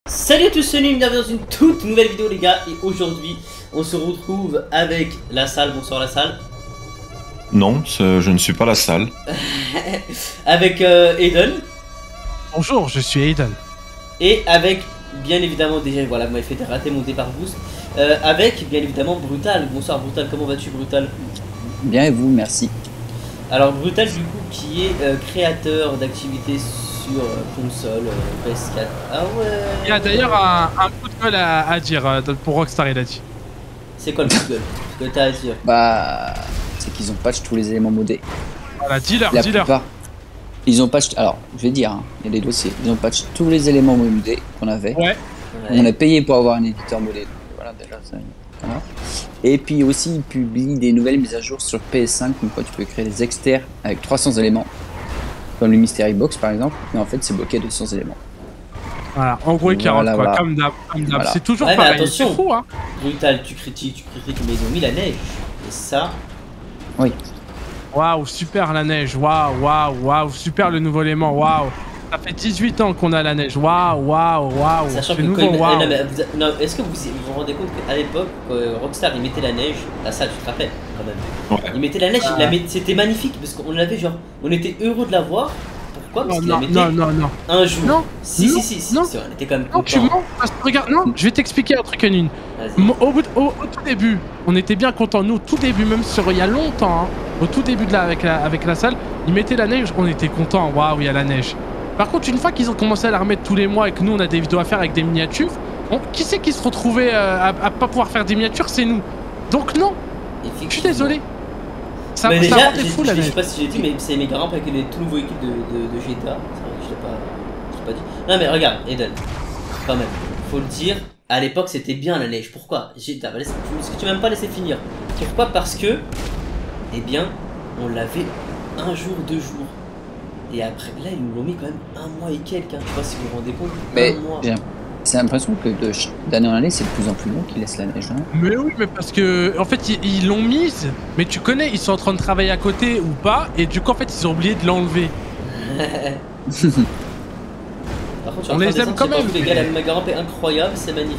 Salut à tous, c'est Nîmes, bienvenue dans une toute nouvelle vidéo les gars. Et aujourd'hui on se retrouve avec la salle. Bonsoir la salle. Non, je ne suis pas la salle. Avec Eden. Bonjour, je suis Aiden. Et avec bien évidemment, déjà voilà, vous m'avez fait rater mon départ boost. Avec bien évidemment Brutal. Bonsoir Brutal, comment vas-tu Brutal? Bien et vous, merci. Alors Brutal du coup qui est créateur d'activités sur console, PS4. Ah ouais. Il y a d'ailleurs un coup de gueule à dire pour Rockstar, il a dit. C'est quoi le coup de gueule que t'as à dire? Bah, c'est qu'ils ont patch tous les éléments modés. Voilà, dis-leur, La dis-leur. plupart. Ils ont patch. Alors, je vais dire, hein, il y a des dossiers. Ils ont patch tous les éléments modés qu'on avait. Ouais. On a payé pour avoir un éditeur modé. Voilà, déjà, ça. Voilà. Et puis aussi, ils publient des nouvelles mises à jour sur PS5, comme quoi tu peux créer des exters avec 300 éléments. Comme le Mystery Box par exemple, mais en fait c'est bloqué à 200 éléments. Voilà, en gros, et carotte, Voilà, quoi, voilà. comme d'hab. Voilà. C'est toujours Ouais, mais pareil, attention. c'est fou, hein. Brutal, tu critiques, mais ils ont mis la neige. Et ça. Oui. Waouh, super la neige, waouh, super le nouveau élément, waouh. Ça fait 18 ans qu'on a la neige, waouh. Sachant que C'est nouveau, quand waouh. non, est-ce que vous vous rendez compte qu'à l'époque, Rockstar il mettait la neige, là ça tu te rappelles quand même. Ouais. Il mettait la neige, c'était magnifique parce qu'on l'avait genre, on était heureux de la voir. Pourquoi? Parce qu'il la mettait Non. un jour. Non, Si, non, on était quand même Non, tu contents. mens, parce que regarde, non, je vais t'expliquer un truc, Anine. Vas-y. Au tout début, on était bien contents. Nous, au tout début, même sur il y a longtemps, hein, au tout début de avec la salle, ils mettaient la neige, on était contents. Waouh, il y a la neige. Par contre, une fois qu'ils ont commencé à la remettre tous les mois et que nous, on a des vidéos à faire avec des miniatures, qui c'est qui se retrouvait à pas pouvoir faire des miniatures? C'est nous. Donc, non, je suis désolé. Ça Mais déjà, rendait fou la je sais neige. pas si j'ai dit, mais c'est mes grands avec les tout nouveaux équipes de GTA. C'est vrai que je l'ai pas dit. Non, mais regarde, Eden, quand même, faut le dire, à l'époque c'était bien la neige. Pourquoi? Est-ce que tu m'as même pas laissé finir? Pourquoi? Parce que, eh bien, on l'avait un jour, 2 jours. Et après, là, ils nous l'ont mis quand même un mois et quelques. Hein. Je sais pas si vous vous rendez compte. Mais un mois. j'ai l'impression que d'année en année c'est de plus en plus long qu'ils laissent la neige. Hein. Mais oui, mais parce que en fait ils l'ont mise, mais tu connais, ils sont en train de travailler à côté ou pas, et du coup en fait ils ont oublié de l'enlever. Par contre, On les aime quand même, Les mais- gars, la méga rampe est incroyable, c'est magnifique.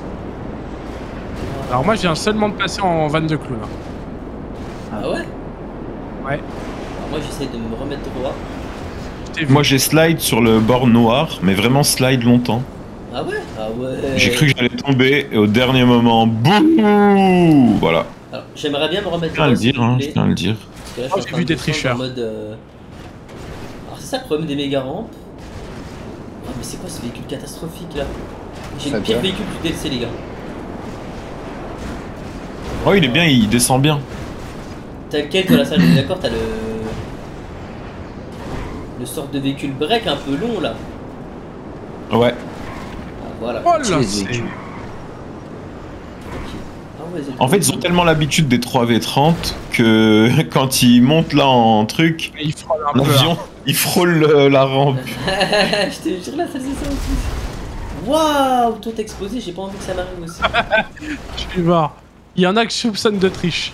Alors moi j'ai un seulement de passer en van de clous là. Ah ouais? Ouais. Alors moi j'essaie de me remettre droit. Je t'ai vu. Moi j'ai slide sur le bord noir, mais vraiment slide longtemps. Ah ouais? Ah ouais. J'ai cru que j'allais tomber et au dernier moment, boum. Voilà. Alors j'aimerais bien me remettre Je tiens à droit. le s'il dire, vous hein, plaît. je tiens à le dire. Parce que là, Oh, je suis en train j'ai vu de des descendre tricheurs. en mode, Alors c'est ça le problème des méga rampes. Oh, mais c'est quoi ce véhicule catastrophique là? J'ai le Très pire bien. véhicule du DLC les gars. Oh, il est bien, il descend bien. T'as lequel toi la salle? D'accord, t'as le sort de véhicule break un peu long là. Ouais. Ah, voilà. Oh Tu là, les c'est... véhicules. Ok. Ah ouais, c'est En fait, ils ont tellement l'habitude des 3v30 que quand ils montent là en truc, Il frôle un peu. l'avion, ils frôlent la rampe. Je te jure la salle c'est ça aussi. Waouh, tout explosé, j'ai pas envie que ça m'arrive aussi. Je suis mort. Il y en a que je soupçonne de triche.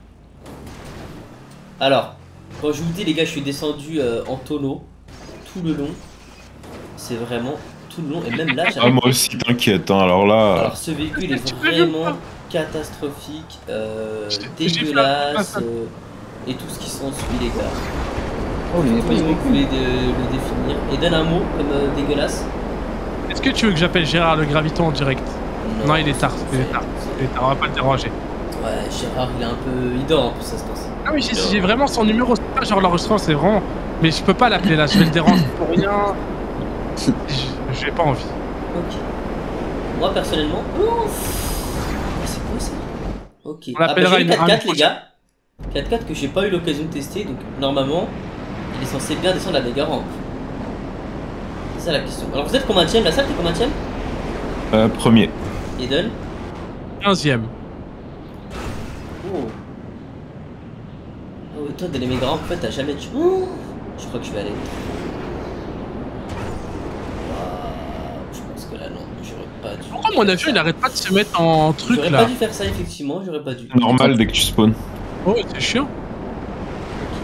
Alors, quand je vous dis les gars, je suis descendu en tonneau tout le long. C'est vraiment tout le long et même là Ah, j'arrive. moi aussi, t'inquiète, hein, alors là. Alors ce véhicule est Tu peux même vraiment pas. catastrophique, J'ai fait dégueulasse un- et tout ce qui s'ensuit les gars. Oh, mais il y a Comment pas de vous véhicule. voulez le définir? Et donne un mot comme dégueulasse. Est-ce que tu veux que j'appelle Gérard le Graviton en direct? Non, il est tard, c'est- il est tard. Il est tard, on va pas le déranger. Ouais, Gérard il est un peu. Il dort en plus ça se passe. Ah oui, j'ai vraiment son numéro, c'est pas genre l'enregistrement, c'est vraiment... Mais je peux pas l'appeler là, je vais le déranger pour rien. J'ai pas envie. Ok. Moi personnellement. Oh, c'est quoi ça? Ok. On l'appellera j'ai le une 4x4 les gars. 4x4 que j'ai pas eu l'occasion de tester, donc normalement il est censé bien descendre la méga rampe. C'est ça la question. Alors vous êtes combien de la salle? T'es combien de Premier. Eden? 15ème. Oh. Oh, et toi, dans les méga rampes, en fait, t'as jamais. Oh, je crois que je vais aller. Je pense que là, non, j'aurais pas dû. Pourquoi mon avion il arrête pas de se mettre en truc J'aurais là? pas dû faire ça, effectivement, j'aurais pas dû. Normal dès que tu spawns. Oh, c'est chiant.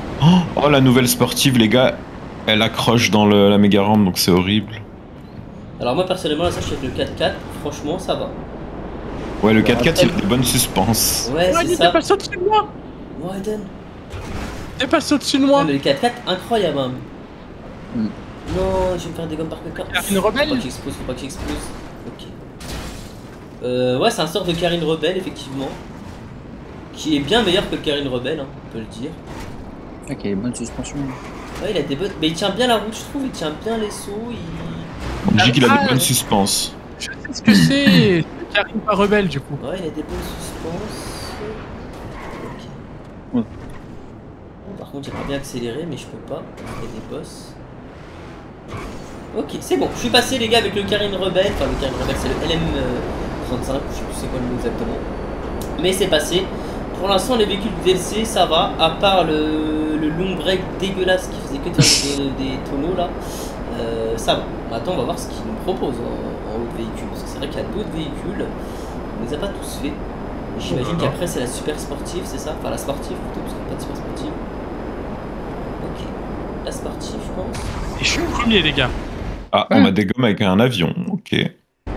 Oh, la nouvelle sportive, les gars, elle accroche dans la méga rampe, donc c'est horrible. Alors moi personnellement là ça je suis avec le 4x4, franchement ça va. Ouais, le 4x4 il a des bonnes suspens. Ouais Ouais, c'est t'es ça. passé au-dessus de moi. Ouais Eden. T'es passé au-dessus de Ouais, moi. mais le 4x4 incroyable hein. Mm. Non, je vais me faire des gommes par quelqu'un. Karine Rebelle. Faut pas que j'explose, faut pas que j'explose. Ok. Ouais, c'est un sort de Karine Rebelle, effectivement. Qui est bien meilleur que le Karine Rebelle, hein, on peut le dire. Ok, il a une bonne suspension. Ouais, il a des bonnes. Mais il tient bien la route, je trouve. Il tient bien les sauts. On dit qu'il a Ah, des bonnes suspens. Je sais ce que c'est. Karine pas rebelle du coup. Ouais, il a des bonnes suspenses. Ok. Ouais. Bon, par contre, j'aimerais bien accélérer, mais je peux pas. Il y a des boss. Ok, c'est bon. Je suis passé, les gars, avec le Karine Rebelle. Enfin, le Karine Rebelle, c'est le LM35. Je sais plus c'est quoi le nom exactement. Mais c'est passé. Pour l'instant, les véhicules du DLC, ça va. À part le long break dégueulasse qui faisait que de faire des tonneaux là. Ça va. Maintenant, on va voir ce qu'ils nous proposent en haut de véhicule. Parce que c'est vrai qu'il y a d'autres véhicules. On les a pas tous faits. J'imagine qu'après, c'est la super sportive, c'est ça? Enfin, la sportive plutôt, parce qu'il n'y a pas de super sportive. Ok. La sportive, je pense. Et je suis au premier, les gars. Ah, on m'a dégommé avec un avion, ok. Ok.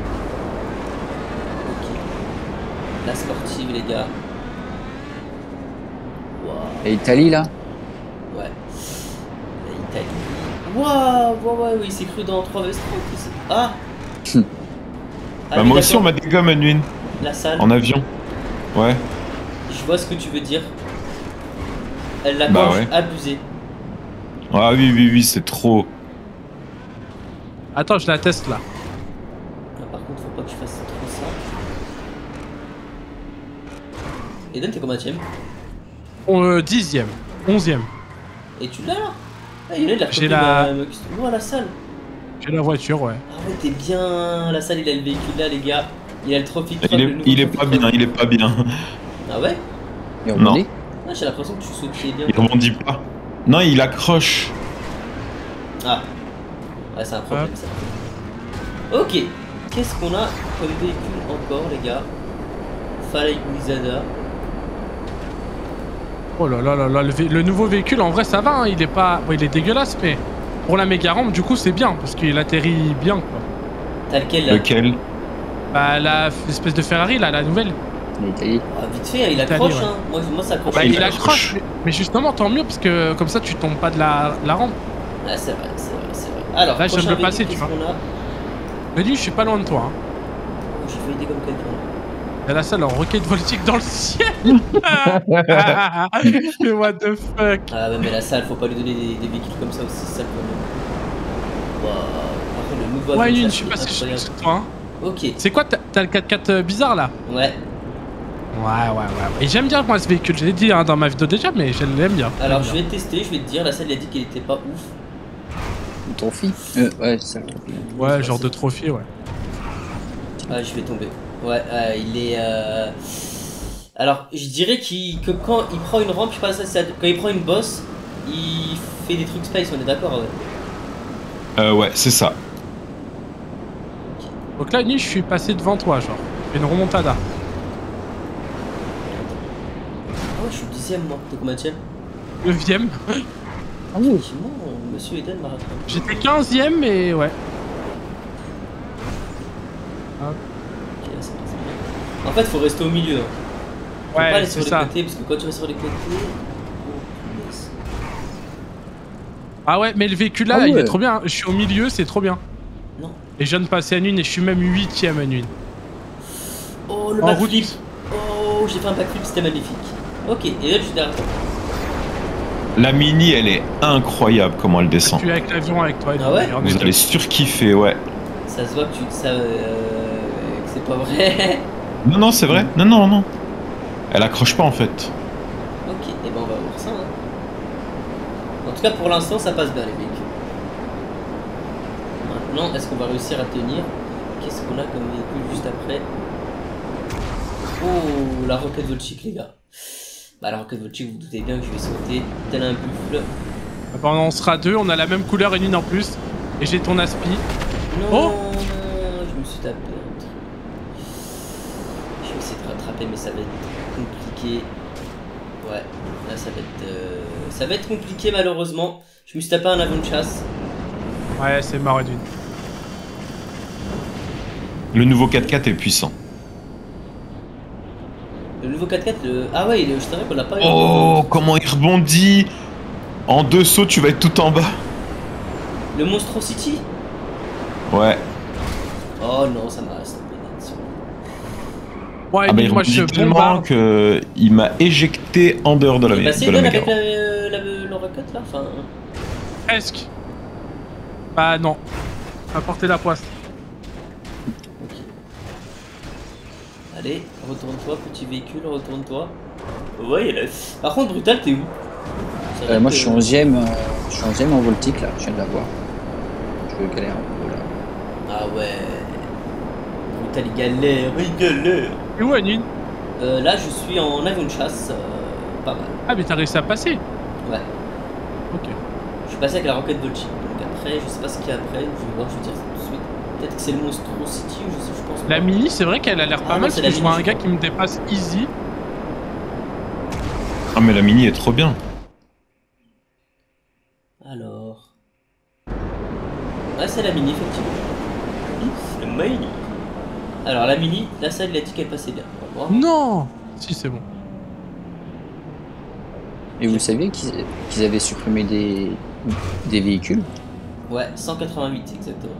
La sportive, les gars. Waouh. Et Italie là? Ouais. La Italie. Waouh, ouais, il s'est cru dans 3 v Ah. Ah Bah, oui, moi aussi, on d'accord. m'a dégommé une La salle. en avion. Ouais. Je vois ce que tu veux dire. Elle l'a Bah pas ouais. abusé. Ah oui, c'est trop. Attends, je la teste là. Ah, par contre, faut pas que je fasse trop ça. Eden, t'es combien tième? 10ème, 11ème. Et tu l'as là? Ah, il est là, J'ai la- Oh, la salle. J'ai la voiture, ouais. Ah ouais, t'es bien. La salle, il a le véhicule là, les gars. Il a le trophy truck. Il est pas bien, il est pas bien. Ah ouais? Et on Non. est Ah, j'ai l'impression que tu sautes bien. Il rebondit pas. Non, il accroche. Ah. Ouais, c'est un problème ça. Ok. Qu'est-ce qu'on a comme véhicule encore, les gars? Falay Guizada. Oh là là là là, le nouveau véhicule, en vrai, ça va, hein. Il est pas... Bon, il est dégueulasse, mais pour la méga rampe, du coup, c'est bien, parce qu'il atterrit bien, quoi. T'as lequel là? Lequel? Bah, l'espèce de Ferrari, là, la nouvelle. l'Italie. Ah, vite fait, il accroche, ouais. hein. Moi, ça accroche. Bah, il il accroche. accroche, mais justement, tant mieux, parce que comme ça, tu tombes pas de la rampe. Ah, c'est vrai. Alors, Là, je viens de prochain le passer, véhicule, tu vois. qu'est-ce qu'on a? Mais lui, je suis pas loin de toi, hein. Oh, j'ai failli comme quelqu'un. Elle a ça, leur roquette voltique dans le ciel. Mais what the fuck. Ah ouais, mais la salle, faut pas lui donner des véhicules comme ça aussi, c'est ça le problème. Waouh. Par contre, le nouveau Ouais, avion, Yun, ça, je suis c'est passé incroyable. sur toi, hein. Ok, C'est quoi, t'as le 4x4 bizarre, là? ouais. Ouais. Et j'aime bien, moi, ce véhicule. Je l'ai dit hein, dans ma vidéo déjà, mais je l'aime bien. Alors, je vais tester, je vais te dire, la salle, il a dit qu'il était pas ouf. Le trophy. Ouais, c'est ça le trophy. Ouais, genre de trophée, ouais. Ah, je vais tomber. Ouais, il est. Alors, je dirais que quand il prend une rampe, je sais pas, quand il prend une boss, il fait des trucs space, on est d'accord, ouais. Ouais, c'est ça. Donc là, Yun, je suis passé devant toi, genre. J'ai une remontada. Ah ouais, je suis 10ème, moi. T'es combien tième? 9ème. Ah oui. Effectivement, monsieur Eden m'a rattrapé. J'étais 15ème, mais ouais. Ok, là, ça passe bien. En fait, faut rester au milieu. Hein. Faut pas Ouais, aller c'est sur les ça. côtés, parce que quand tu vas sur les côtés. Oh, punaise. Ah ouais, mais le véhicule là, Ah il ouais. est trop bien. Je suis au milieu, c'est trop bien. Non. Et je viens de passer à Yun et je suis même 8ème à Yun. Oh, le En backflip. route. Oh, j'ai fait un backflip, c'était magnifique. Ok, et là, je suis derrière toi. La mini, elle est incroyable comment elle Je descend. suis avec l'avion avec toi. Ah ouais? Yun. Vous allez surkiffer, ouais. Ça se voit que c'est pas vrai. Non, c'est vrai. Non. Elle accroche pas en fait. Ok, et ben on va voir ça. Hein. En tout cas, pour l'instant, ça passe bien les véhicules. Maintenant, est-ce qu'on va réussir à tenir? Qu'est-ce qu'on a comme véhicule juste après? Oh, la roquette voltique, les gars. Bah, la roquette voltique, vous vous doutez bien que je vais sauter tel un buffle. Bon, on sera deux, on a la même couleur et Yun en plus. Et j'ai ton aspi. Non, Oh, je me suis tapé un truc. Je vais essayer de rattraper, mais ça va être compliqué. Ouais, là ça va être compliqué malheureusement. Je me suis tapé un avion de chasse. Ouais, c'est marrant Yun. Le nouveau 4x4 est puissant. Le nouveau 4x4, ah ouais, je savais qu'on l'a pas eu. Oh, comment il rebondit! En 2 sauts, tu vas être tout en bas. Le Monstrosity? Ouais. Oh non, ça m'a resté pénètre. Ouais, Ah bah il moi je rebondit tellement bombarde. que il m'a éjecté en dehors de la, Il est passé de la Eden méga. avec le rocket là, enfin... Presque. Bah non. Apporter la poisse. Ok. Allez, retourne-toi, petit véhicule, retourne-toi. Ouais, il est là. Par contre, Brutal, t'es où? C'est vrai Moi que- je suis 11ème en Voltique là, je viens de la voir. Je galère un peu là. Ah ouais. Brutal, il galère, il galère. Et où Anine? Là, je suis en avion de chasse, pas mal. Ah mais t'as réussi à passer. Ouais. Ok. Je suis passé avec la roquette Volchi. Donc après, je sais pas ce qu'il y a après. Je vais voir, je vais dire ça tout de suite. Peut-être que c'est le Monstrosity ou je pense La pas. mini, c'est vrai qu'elle a l'air Ah pas non, mal c'est parce que la je vois mini, un gars je qui me dépasse easy. Ah mais la mini est trop bien. Alors. Ouais, c'est la mini, effectivement. C'est le mini. Alors, la mini, là, ça, il a dit qu'elle passait bien. On va voir. Non. Si c'est bon. Et vous saviez qu'ils avaient supprimé des véhicules? Ouais, 188, exactement.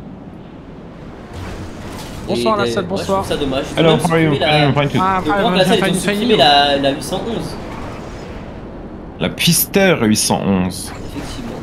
Bonsoir, la des- salle, ouais, bonsoir. Je trouve ça dommage. Ils ont Alors, même supprimé la... Ah, Je crois que la salle, ils ont supprimé la 811. La Pister 811. Effectivement.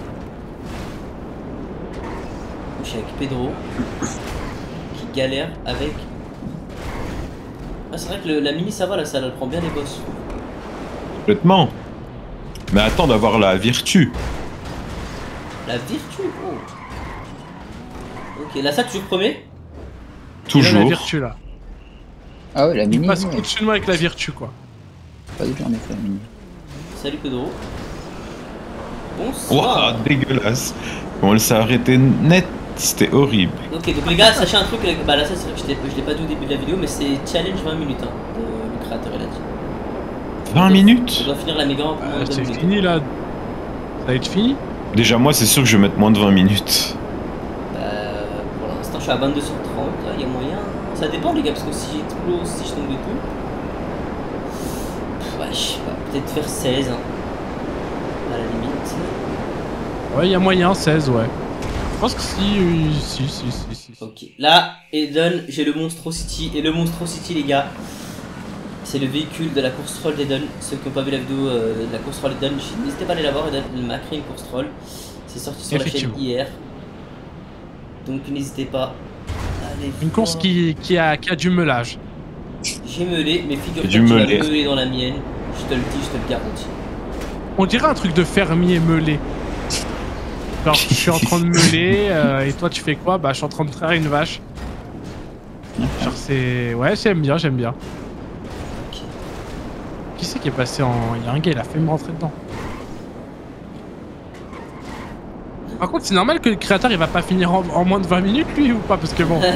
Je suis avec Pedro qui galère avec. Ah, c'est vrai que la mini ça va, la salle elle prend bien les boss. Complètement. Mais attends d'avoir la Virtue. La Virtue, oh. Ok, la salle toujours premier. Il a la Toujours. Virtue là. Ah ouais, la Il mini, passe ouais, au-dessus de moi avec la Virtue quoi. pas du tout en effet la mini. Salut Pedro. Bonsoir. Waouh, dégueulasse. Bon, elle s'est arrêtée net. C'était horrible. Ok, donc les gars, sachez un truc, bah là ça c'est vrai que je l'ai pas dit au début de la vidéo, mais c'est challenge 20 minutes, hein, le créateur il a dit. 20 On minutes? doit finir la méga en moins de 2 C'est minutes. fini là. Ça va être fini. Déjà, moi, c'est sûr que je vais mettre moins de 20 minutes. Pour l'instant je suis à 22 sur 30, il y a moyen. Ça dépend les gars, parce que si j'explose, si je tombe de tout. Ouais, je sais pas, peut-être faire 16, hein. À la limite. Ouais, il y a moyen, 16, ouais. Je pense que si. Ok, là, Eden, j'ai le Monstrosity. Et le Monstrosity, les gars, c'est le véhicule de la course troll d'Eden. Ceux qui n'ont pas vu la vidéo de la course troll d'Eden, n'hésitez pas à aller la voir. Eden il m'a créé une course troll. C'est sorti sur la chaîne Effectivement. hier. Donc n'hésitez pas à aller Une course voir. qui a du meulage. J'ai meulé, mais figure-toi que Du tu vas meulé. meuler dans la mienne. Je te le dis, je te le garantis. On dirait un truc de fermier meulé. Genre, je suis en train de meuler et toi tu fais quoi? Bah, je suis en train de traire une vache. Genre, c'est. Ouais, j'aime bien, j'aime bien. Ok. Qui c'est qui est passé en. Il y a un gars, il a fait me rentrer dedans. Par contre, c'est normal que le créateur il va pas finir en moins de 20 minutes lui ou pas? Parce que bon.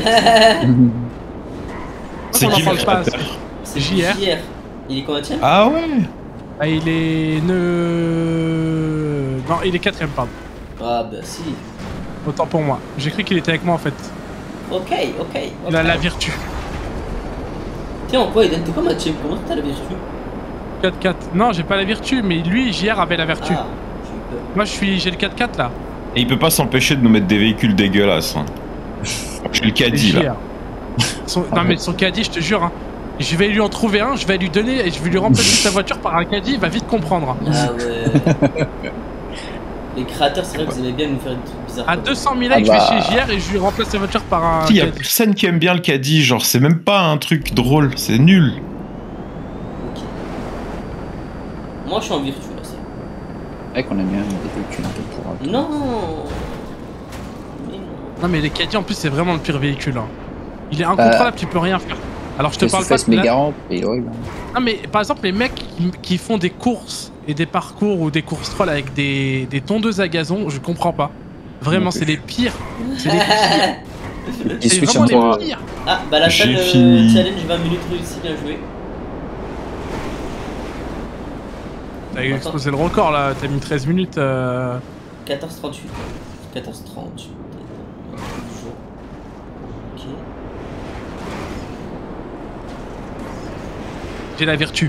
C'est on en qui le parle pas. créateur? C'est JR. JR. Il est combien? Ah ouais? Ah, il est. Non, il est 4ème, pardon. Ah bah si. Autant pour moi. J'ai cru qu'il était avec moi en fait. Ok, ok. Il a la Virtue. Tiens, en quoi, Eden, t'es quoi ma team? Comment t'as la Virtue? 4-4. Non, j'ai pas la Virtue, mais lui, JR avait la Virtue. Ah, j'ai eu peur. Moi, j'ai le 4-4 là. Et il peut pas s'empêcher de nous mettre des véhicules dégueulasses. Hein. J'ai le caddie C'est là. JR. Non, mais son caddie, je te jure. Hein. Je vais lui en trouver un, je vais lui donner et je vais lui remplacer sa voiture par un caddie, il va vite comprendre. Ah ouais. Les créateurs, c'est vrai que vous aimez bien nous faire des trucs bizarres. À comme 200 000 Ah likes, bah. je vais chez JR et je lui remplace sa voiture par un Il y a caddie. personne qui aime bien le caddie, genre c'est même pas un truc drôle, c'est nul. ça. Ok. Moi, je suis en Virtue là, c'est. C'est vrai qu'on aime bien des véhicules un peu pour. Non. Mais non. Non, mais les caddies en plus, c'est vraiment le pire véhicule. Hein. Il est incontrôlable, tu peux rien faire. Alors, je te parle pas de de. méga rampe et horrible. Hein. Non, mais par exemple, les mecs qui font des courses et des parcours ou des courses trolls avec des tondeuses à gazon, je comprends pas. Vraiment, Non c'est plus. les pires. C'est les pires. Ils C'est switchent vraiment entre. les pires. Ah, bah la J'ai salle fini. challenge 20 minutes réussi, bien joué. T'as explosé le record là, t'as mis 13 minutes. 14h38. 14h30. Ok. j'ai la vertu.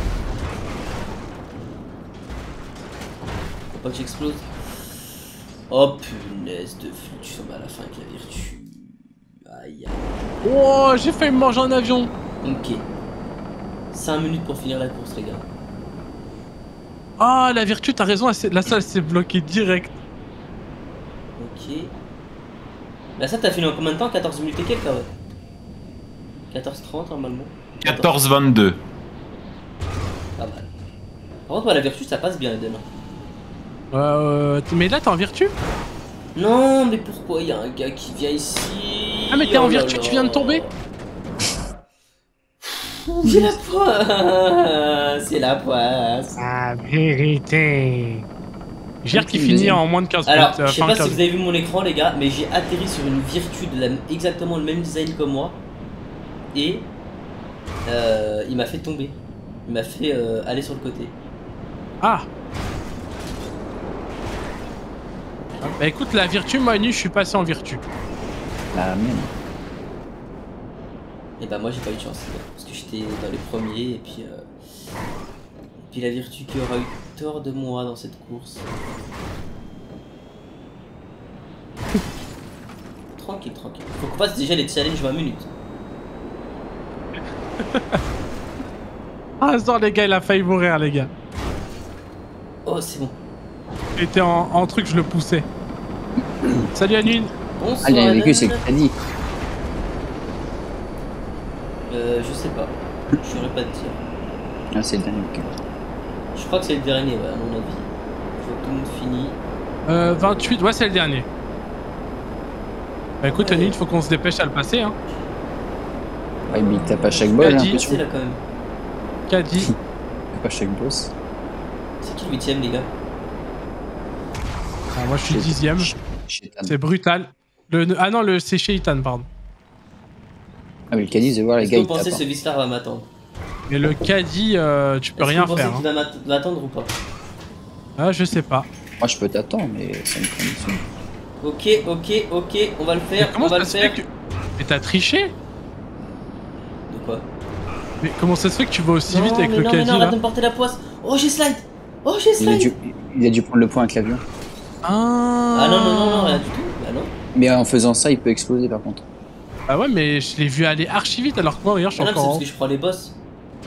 Faut pas que j'explose. Oh punaise de flûte, je suis tombé à la fin avec la vertu. Aïe aïe. Oh, j'ai failli me manger un avion. Ok. 5 minutes pour finir la course, les gars. Ah, la vertu, t'as raison, la salle s'est bloquée direct. Ok. Là, ça, t'as fini en combien de temps? 14 minutes et quelques, ouais. 14h30 normalement. 14-22. Pas mal. Par contre, moi, la vertu, ça passe bien, Eden. Mais là, t'es en vertu? Non, mais pourquoi il y a un gars qui vient ici? Ah, mais t'es en Oh là vertu, là. tu viens de tomber? C'est la poisse. C'est la poisse. La vérité. Gère qui Deuxième. finit en moins de 15 Alors, minutes. je sais pas si vous avez vu mon écran, les gars, mais j'ai atterri sur une vertu de exactement le même design que moi. Et il m'a fait tomber. Il m'a fait aller sur le côté. Ah. Bah écoute, la vertu, moi, nu, je suis passé en vertu. La mienne. Et bah moi j'ai pas eu de chance, parce que j'étais dans les premiers et puis la vertu qui aura eu tort de moi dans cette course. Tranquille, tranquille. Faut qu'on fasse déjà les challenges 20 minutes. Ah, non, les gars, il a failli mourir, les gars. Oh c'est bon. Il était en truc, je le poussais. Salut, Anune. Bonsoir. Ah, il a vécu, Alan. c'est que t'as dit. Je sais pas. Je saurais pas te dire. Ah, c'est le dernier. Ok. Je crois que c'est le dernier, ouais, à mon avis. Faut que tout le monde finisse. 28, ouais, c'est le dernier. Bah écoute, Ouais. Anune, faut qu'on se dépêche à le passer, hein. Ouais, mais t'as pas chaque bol, j'ai Caddy. l'impression. C'est là quand même. Caddy. T'as pas chaque boss. C'est qui le 8ème, les gars? Ah, moi, je suis 10ème. Chez Tan. C'est brutal. Ah non, c'est chez Ethan, pardon. Ah, mais le caddie, je vais voir les Est-ce gars, que ils vous pensez tapent. ce Vistar va m'attendre? Mais le caddie, tu peux Est-ce rien que vous pensez faire. qu'il Hein. va m'attendre ou pas? Ah, je sais pas. Moi, je peux t'attendre, mais c'est une condition. Ok, ok, ok, on va le Mais faire, comment on va ça le se faire. fait que... Mais t'as triché? De quoi? Mais comment ça se fait que tu vas aussi vite avec mais le non, caddie, non, arrête là? de me porter la poisse. Oh, j'ai slide. Oh, j'ai slide. Il a dû prendre le point avec l'avion. Ah non, non, non, non, rien du tout. Bah non. Mais en faisant ça, il peut exploser par contre. Ah ouais, mais je l'ai vu aller archi vite alors que moi, regarde, je Ah suis non, c'est encore parce que je prends les boss.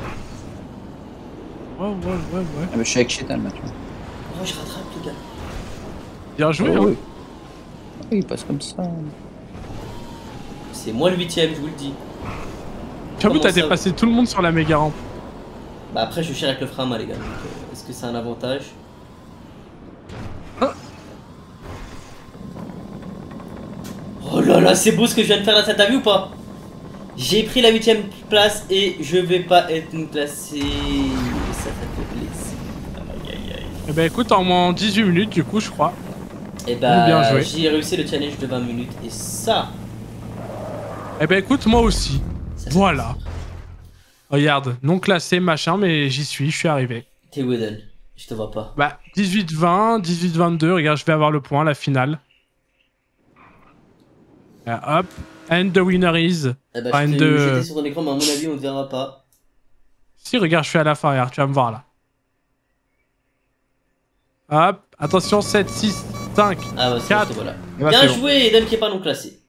Ouais. Ah, mais je suis avec Chetan là, tu vois. Oh, je rattrape, les gars. Bien joué, Ah, hein. oui. Ah, il passe comme ça. C'est moi le 8ème, je vous le dis. J'avoue, Comment t'as ça dépassé tout le monde sur la méga rampe. Bah après, je suis cher avec le frein à main, les gars. Donc, est-ce que c'est un avantage? Ah. Oh là là, c'est beau ce que je viens de faire là, ça t'a vu ou pas? J'ai pris la 8ème place et je vais pas être classé. Ça fait plaisir. Aïe aïe aïe. Eh ben écoute, en moins 18 minutes, du coup, je crois. Et Bien bah, joué. j'ai réussi le challenge de 20 minutes et ça. Eh ben écoute, moi aussi. ça Voilà. Regarde, non classé, machin, mais j'y suis, je suis arrivé. T'es Wooden, je te vois pas. Bah, 18-20, 18-22, regarde, je vais avoir le point, la finale. Hop, and the winner is... Eh bah, Enfin, je t'ai de- jeté sur ton écran, mais à mon avis, on ne verra pas. Si, regarde, je suis à la fin, regarde, tu vas me voir là. Hop, attention, 7, 6, 5. Ah bah, c'est bon, 4. je te vois là. Eh bah, Bien c'est bon. joué, Eden qui est pas non classé.